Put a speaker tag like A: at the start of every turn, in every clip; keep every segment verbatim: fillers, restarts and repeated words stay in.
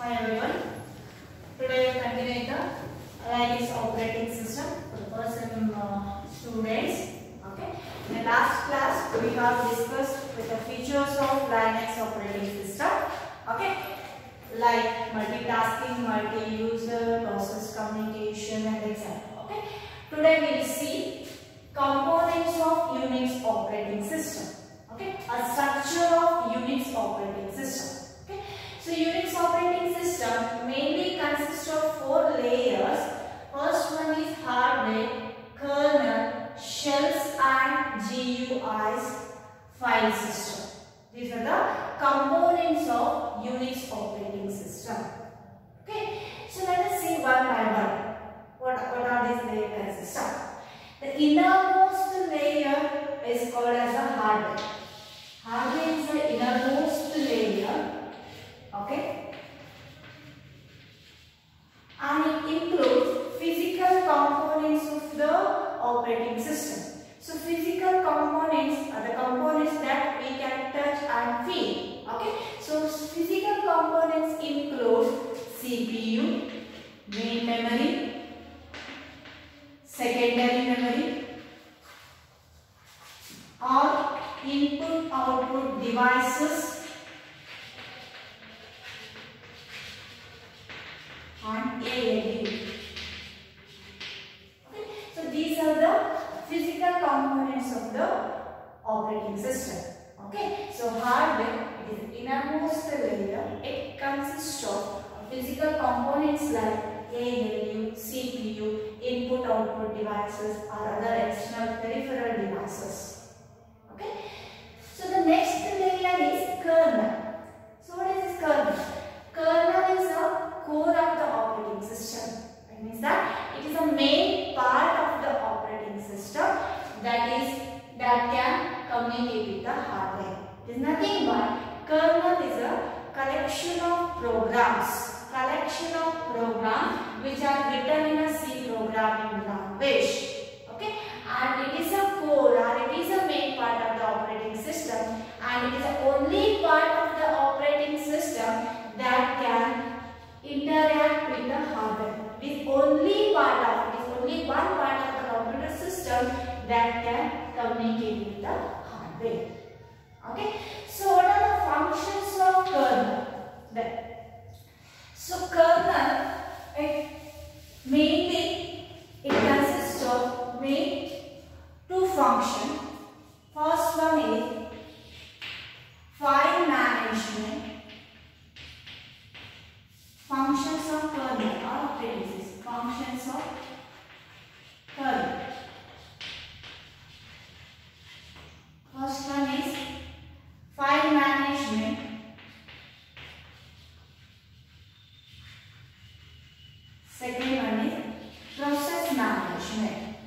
A: Hi everyone. Today we continue the Linux operating system for the first sem uh, students. Okay. In the last class we have discussed with the features of Linux operating system. Okay. Like multitasking, multi-user, process communication, and et cetera. Okay. Today we will see components of Unix operating system. Okay. A structure of Unix operating system. Okay. So Unix operating system mainly consists of four layers. First one is hardware, kernel, shells and G U Is file system. These are the components of Unix operating system. Okay. So let us see one by one. What, what are these layers consist of? The innermost layer is called as a hardware. Hardware is the innermost layer. Okay, and it includes physical components of the operating system. So physical components are the components that we can touch and feel. Okay, so physical components include C P U, main memory, secondary memory, or input output devices, and A L U. Okay. So these are the physical components of the operating system. Okay. So hardware is the innermost layer. It consists of physical components like A L U, C P U, input output devices, or other external peripheral devices. Okay. So the next layer is kernel. So what is this kernel? Kernel is a core of the operating system. It means that it is a main part of the operating system that is that can communicate with the hardware. It is nothing but kernel is a collection of programs, collection of programs which are written in a C programming language. Okay, and it is a core or it is a main part of the operating system, and it is the only part of the operating system that can interact with the hardware. It is only part of it is only one part of the computer system that can communicate with the hardware. Okay. So what are the functions of kernel? Then, so kernel it mainly it consists of main two functions. First one is file management. Functions of kernel or operating system. Functions of kernel. First one is file management. Second one is process management.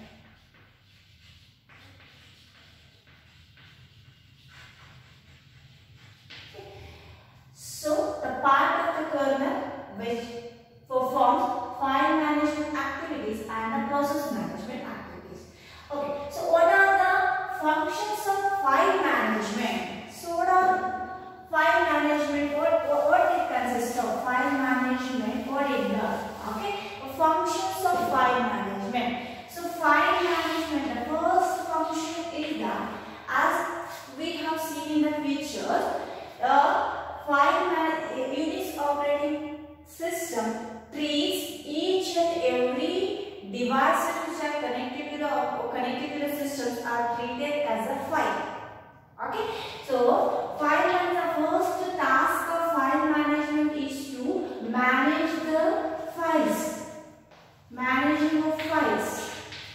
A: So the part of the kernel which performs file management activities and the process management activities. Okay, so what are the functions of file management? So what are file management? What, what, what it consists of? File management, what it does? Okay, functions of file management. So file management, the first function is that as we have seen in the features, uh, file man Unix operating system treats each and every devices which are connected to the connected to the systems are treated as a file. Okay, so file management, the first task of file management is to manage the files, managing of files.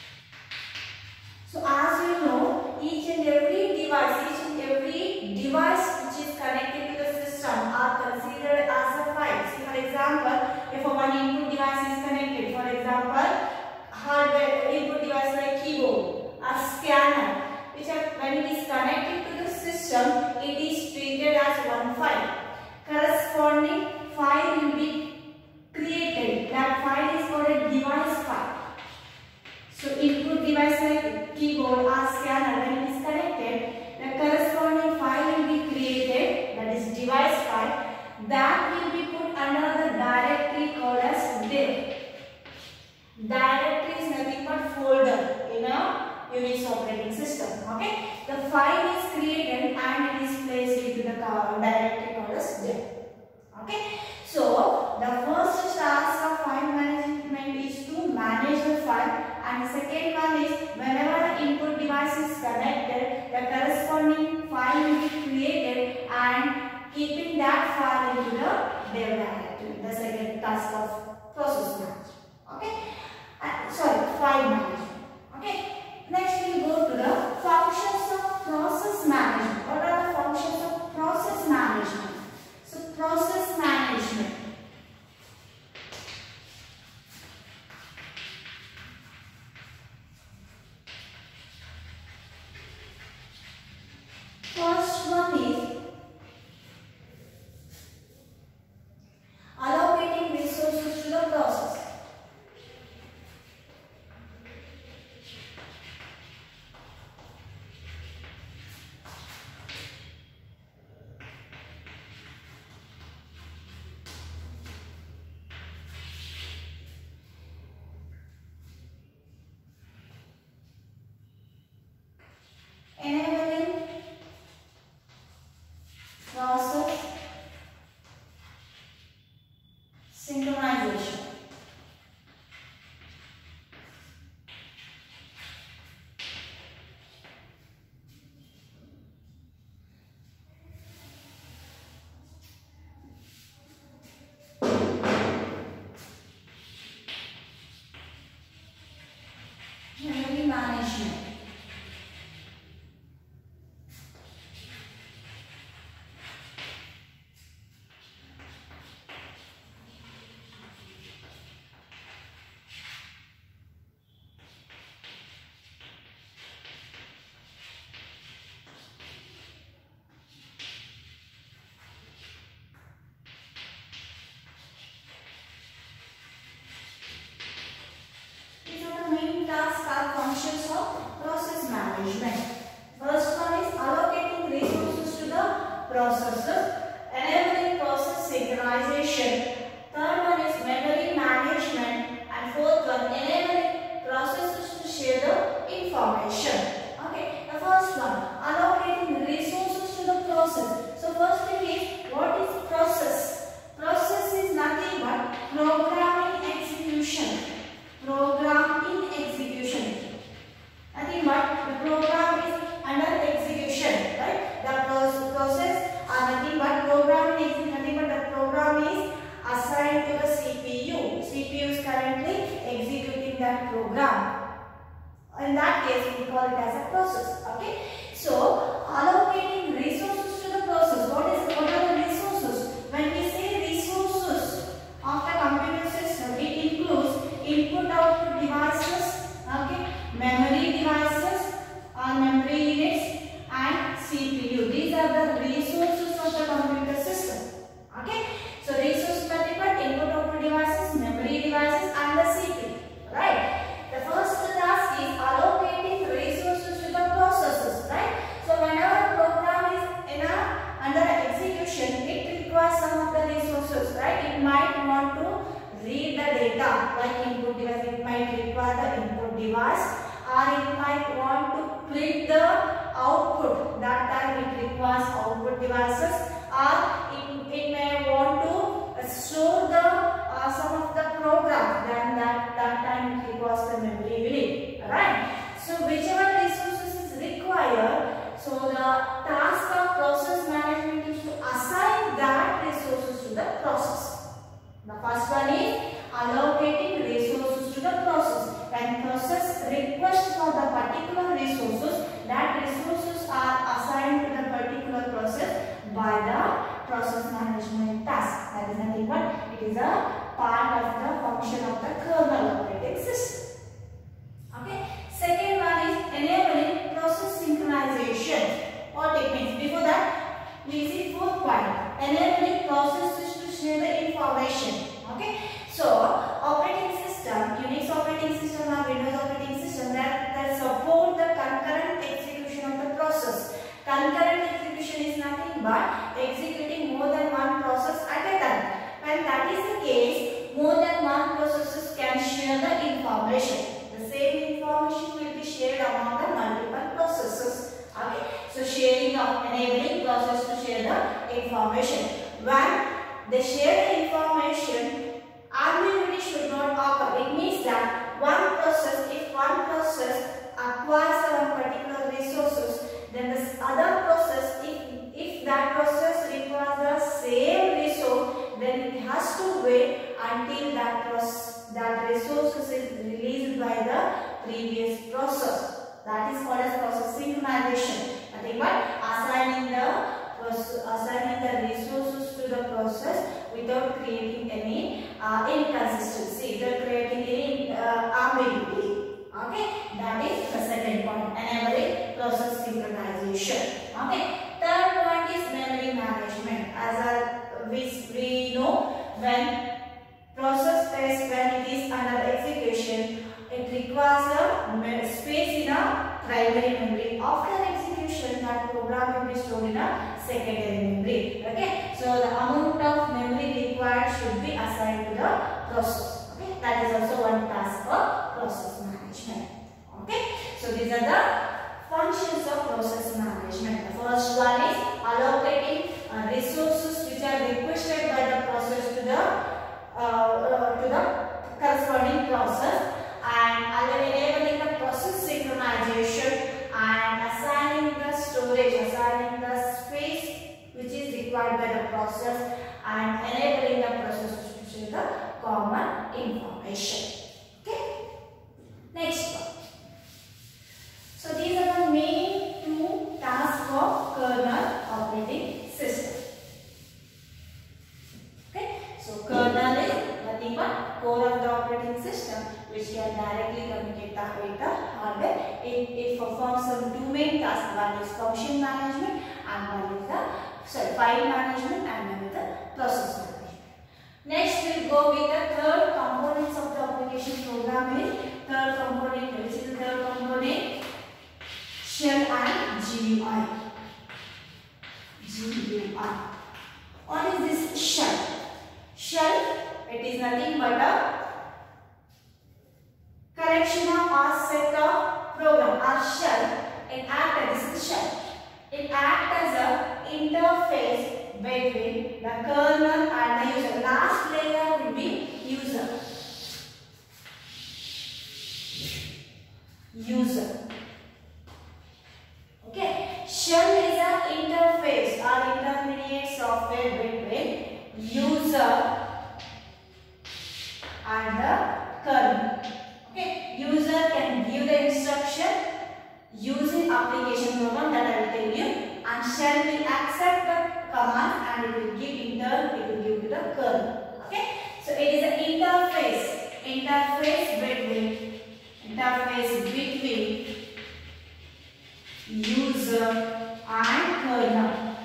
A: So as you know, each and every device, each and every device which is connected to the system are considered as a file. See, for example, if a one input device is connected, for example, hardware input device like keyboard or scanner, which are when it is connected to the system, it is treated as one file. Corresponding file will be created. That file is called a device file. So input device like keyboard or scanner, when it is connected, the corresponding file will be created, that is device file, that will be put under the to the development activity. The second task of process management. Okay. Uh, sorry, file management. Okay. Next we go to the functions of process management. What are the functions of process management? So process management. First one is allocating resources to the process. Enabling process synchronization. Memory management. Tasks are functions of process management. First one is allocating resources to the processes, enabling process synchronization. Third one is memory management, and fourth one enabling processes to share the information. Okay, the first one allocating resources to the process. So first thing is, what is process? Process is nothing but program in execution. Program in execution. Nothing but the program is under execution, right? The process are nothing but program in execution. Nothing but the program is assigned to the C P U. C P U is currently executing that program. In that case, we call it as a process. Okay. So allocating resources to the process. What is what are the resources? When we say resources of the computer system, it includes input output devices, okay, memory devices or memory units, and C P U. These are the resources of the computer system. Okay, so resources nothing but input output devices, memory devices, and the C P U. Right. The first task is allocating resources to the processes. Right. So whenever a program is in a under execution, it requires some of the resources. Right. It might want to read the data like input device. It might require the input device, or it might want to print the output. That time it requires output devices, or it, it may want to store the uh, some of the program. Then that that time it requires the memory unit. Right. So whichever resources is required, so the task of process management is to assign that resources to the process. The first one is allocating resources to the process. When process requests for the particular resources, that resources are assigned to the particular process by the process management task. That is nothing but it is a part of the function of the kernel operating system. Okay. Second one is enabling process synchronization. What it means? Before that, we see fourth point. Enabling processes to share the information. Okay. So operating system, Unix operating system or Windows operating system that, that support the concurrent execution of the process. Concurrent execution is nothing but executing more than one process at a time. When that is the case, more than one processes can share the information. The same information will be shared among the multiple processes. Okay. So sharing of enabling process to share the information. When they share the information, ambiguity should not occur. It means that one process, if one process acquires some particular resources, then this other process, if, if that process requires the same resource, process without creating any uh, inconsistency, without creating any uh, ambiguity. Okay, that is the second point, enabling process synchronization. Okay, third point is memory management. As a, we, we know, when process is when it is under execution, it requires a space in a primary memory. After execution, that program will be stored in a secondary memory. Okay, so the amount of memory required should be assigned to the process. Okay, that is also one task for process management. Okay, so these are the functions of process management. The first one is allocating uh, resources which are requested by the process to the uh, uh, to the corresponding process, and enabling the process synchronization and assigning the storage, assigning the space which is required by the process, and enabling the process to share the common information. Okay. Next one. So these are the main two tasks of kernel operating system. Okay. So kernel is nothing but core of the operating system, which can directly communicate with the hardware. It, it performs some two main tasks. One is function management and one is the sorry, file management, and one is the process management. Next we will go with the third components of the application programming. Third component, which is the third component, shell and G U I. G U I. What is this shell? Shell, it is nothing but a collection of or set of program or shell. It acts as a shell. It acts as a interface between the kernel and the user. Last layer will be user. User. Okay. Shell is an interface or intermediate software between user and the kernel. Okay, user can give the instruction using application program that I will tell you, and shell will accept the command and it will give in turn, it will give to the kernel. Okay, so it is an interface, interface between, interface between user and kernel,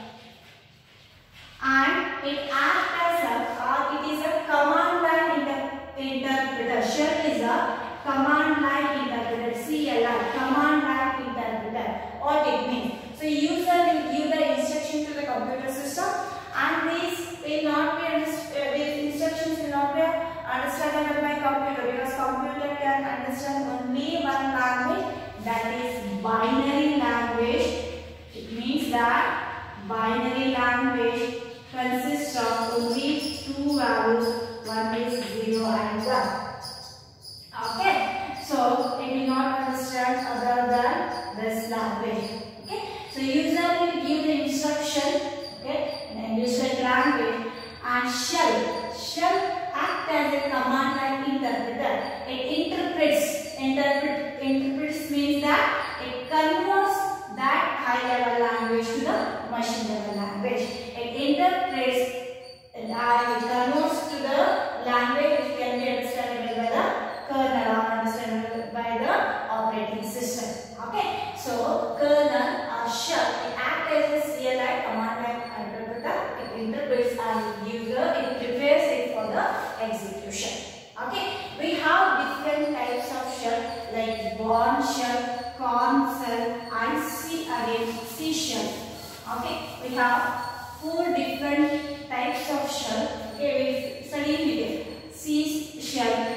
A: and it acts as a, or it is a command line inter, interpreter. Shell is a command line interpreter, C L I, command line interpreter. What it means? So user will give the instruction to the computer system, and these will not be uh, these instructions will not be understandable by computer, because computer can understand only one language, that is binary language. It means that binary language consists of only two values. One is zero and one. Okay, so it will not understand other than this language. Okay, so user will give the instruction, okay, in English language, and shell. Shell act as a command line interpreter. It interprets. Interpret. Interprets means that it converts that high level language to the machine level language. It interprets and it converts to the language which can be understandable by the kernel or understandable by the operating system. Okay, so kernel or shell, it acts as a C L I, command line interpreter. It interprets and gives the, it prepares it for the execution. Okay, we have different types of shell like Bourne shell, Corn shell, and C again C shell. Okay, we have four different types of shell. Okay, we study it. C shell,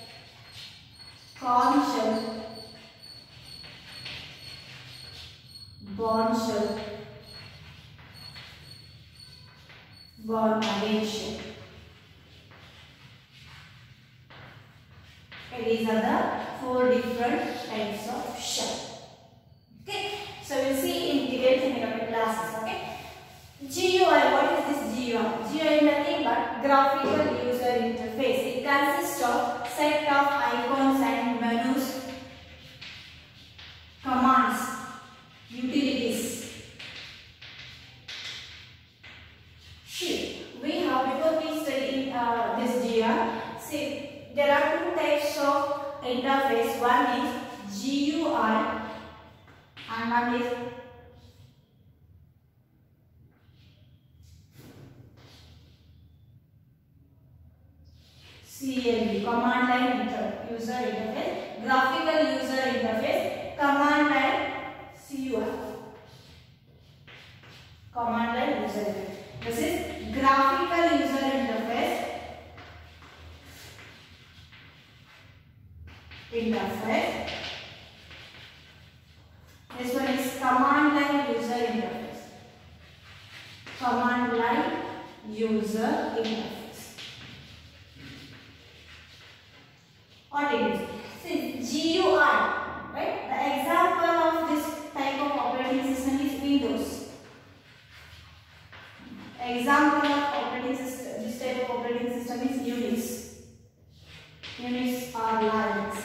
A: Corn shell, Bourne shell, Bourne again shell. Okay, these are the four different types of shell. Okay, so we'll see in details in the classes. Okay, G U I. What is this G U I? G U I is nothing but graphical user interface. It consists of set of icons and menus, commands, utilities. See, we have interface. One is G U I and one is C L U, command line inter user interface, graphical user interface, command line C U I, command line user interface. This is graphical user interface. Interface. This one is command line user interface. Command line user interface. What it is? See, G U I, right? The example of this type of operating system is Windows. Example of operating system, this type of operating system is Unix. Unix or Linux.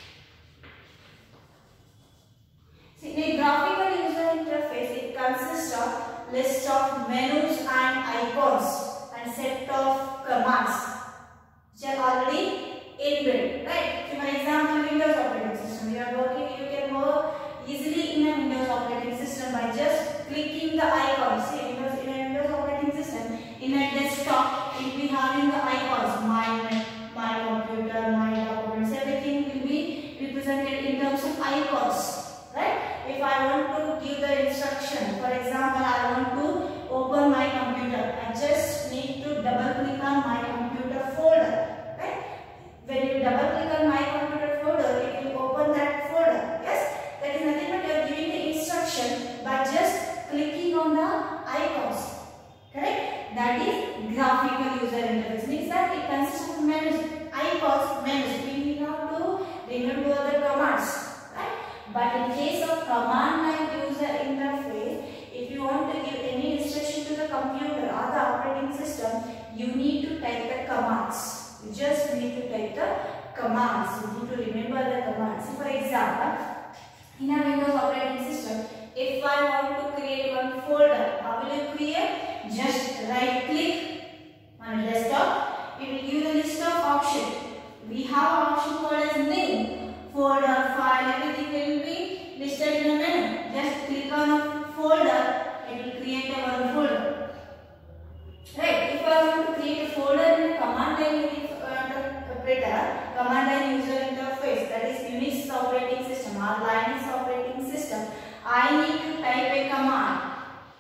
A: See, the graphical user interface, it consists of list of menus and icons and set of commands which are already inbuilt, right? So for example, Windows operating system, you are working, you can work easily in a Windows operating system by just clicking the icons. See, Windows, in a Windows operating system, in a desktop, it will be having the icons, my, my computer, my documents, everything will be represented in terms of icons, right? If I want to give the instruction, for example, I want to open my computer, I just need to double click on my computer folder. When you double click on my computer folder, it will open that folder. Yes, that is nothing but you are giving the instruction by just clicking on the icons. Correct? That is graphical user interface. Means that it consists of menus, icons, menus. We need not to remember the commands. Right? But in case of command line user interface, if you want to give any instruction to the computer or the operating system, you need to type the commands. You just need to type the commands. You need to remember the commands. So for example, in a Windows operating system, if I want to create one folder, how will you create? Just right click on a desktop. It will give the list of options. We have an option called as new, folder, file, everything will be listed in a menu. Just click on a folder, it will create a one folder. Right? If I want to create a folder in a command line operator, command line user interface, that is Unix operating system or Linux operating system, I need to type a command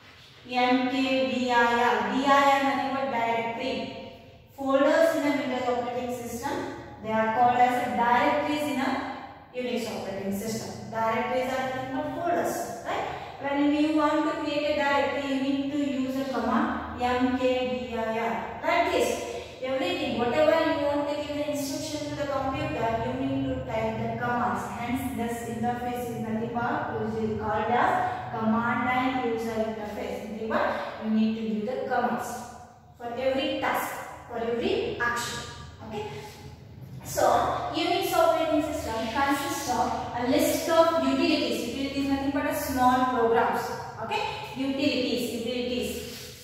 A: mkdir. Dir nothing but directory. Folders in a Windows operating system, they are called as directories in a Unix operating system. Directories are nothing but folders, right? When you want to create a directory, you need to use a command mkdir. Like this, everything, whatever you want to give the instruction to the computer, you need to type the commands. Hence, this interface is nothing but which is called as command line user interface. Nothing but you need to give the commands for every task, for every action. Okay. So, Unix operating system consists of a list of utilities. Utilities is nothing but a small programs. Okay. Utilities, utilities.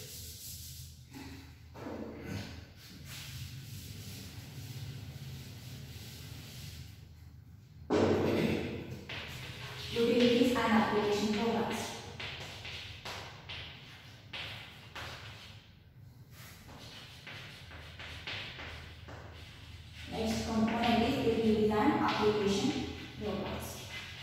A: Utilities and application programs. Next component is utilities and application programs.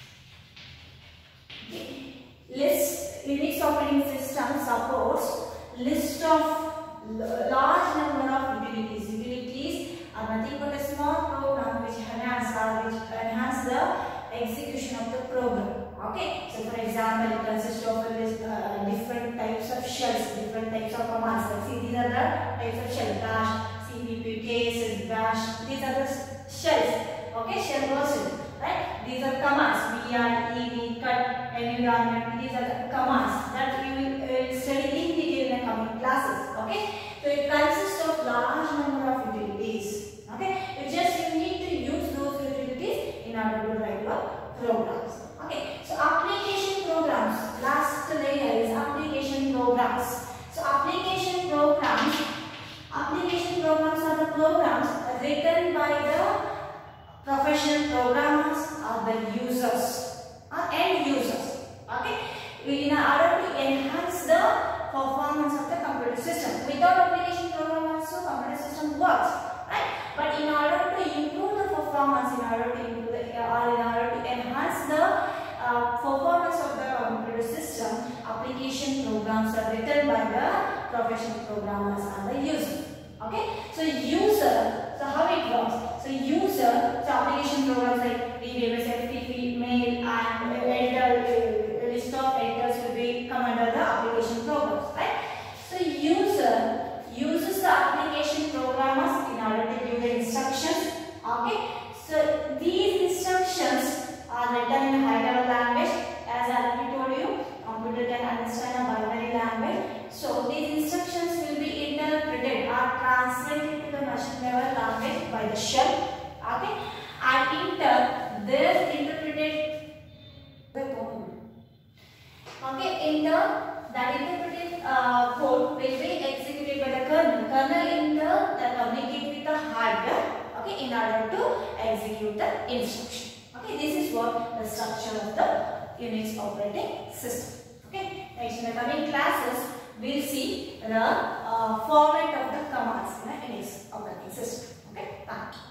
A: Okay. List Unix operating system supports list of large number of utilities. Utilities are nothing but a small program which enhance or which enhance the execution of the program. Okay, so for example, it consists of a list, uh, different types of shells, different types of commands. Like, see, these are the types of shell: bash, C P P, cases, bash. These are the shells. Okay, shell version, right? These are commands: var, ed, cut, environment. These are the commands that we will uh, study in detail in the coming classes. Okay, so it consists of large number of utilities. Okay, you just you need to use those utilities in order to write your programs. Okay, so application programs. Last layer is application programs. So application programs, application programs are the programs written by the professional programmers are the users, or end users. Okay, in order to enhance the performance of the computer system. Without application program also, computer system works, right? But in order to improve the performance, in order to improve the, or in order to enhance the uh, performance of the computer system, application programs are written by the professional programmers and the user. Okay, so user, so how it works? So user, so application programs like VBMS, F T P, mail, and editor, uh, list of editors will be come under the application programs, right? So user uses the application programmers in order to give the instructions. Okay, so these instructions are written in high level language. As I already told you, computer can understand a binary language. So these instructions will be interpreted or translated to the machine level language by the shell. Okay, and inter this interpreted okay in turn that interpreted uh, code will be executed by the kernel. Kernel in turn that communicate with the hardware, okay, in order to execute the instruction. Okay, this is what the structure of the Unix operating system. Okay, next in the coming classes we'll see the uh, format of the commands in the Unix operating system. Okay, thank you.